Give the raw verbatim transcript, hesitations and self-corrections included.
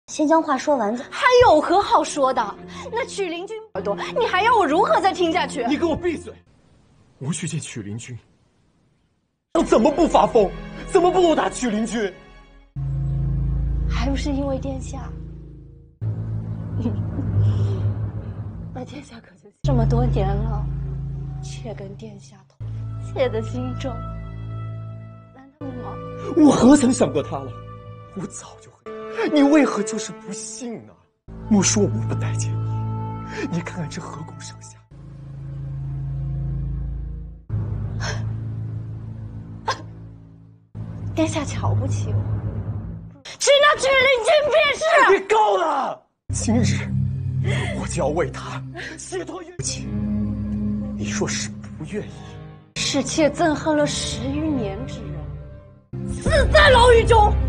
先将话说完， 还有何好说的？那曲灵君耳朵，你还要我如何再听下去？ 你给我闭嘴！我去见曲灵君，要怎么不发疯？怎么不殴打曲灵君？ 还不是因为殿下。那殿下可就这么多年了，妾跟殿下同妾的心中，难道吗？ 我何曾想过他了？我早就会。你为何就是不信呢？莫说我不待见你，你看看这河谷上下。 殿下瞧不起我，只那曲灵君便是。 你够了！今日我就要为他写托冤情，你若是不愿意， 是妾憎恨了十余年之人，死在牢狱中。